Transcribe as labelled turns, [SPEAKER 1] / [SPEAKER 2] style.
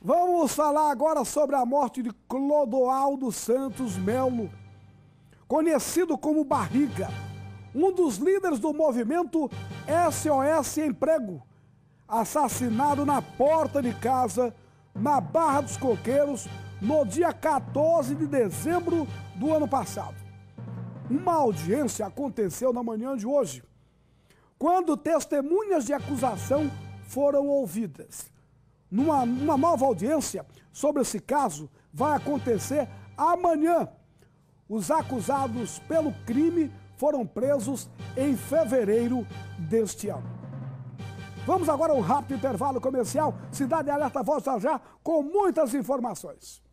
[SPEAKER 1] Vamos falar agora sobre a morte de Clodoaldo Santos Melo, conhecido como Barriga, um dos líderes do movimento SOS Emprego, assassinado na porta de casa, na Barra dos Coqueiros, no dia 14 de dezembro do ano passado. Uma audiência aconteceu na manhã de hoje, quando testemunhas de acusação foram ouvidas. Uma nova audiência sobre esse caso vai acontecer amanhã. Os acusados pelo crime foram presos em fevereiro deste ano. Vamos agora a um rápido intervalo comercial. Cidade Alerta volta já com muitas informações.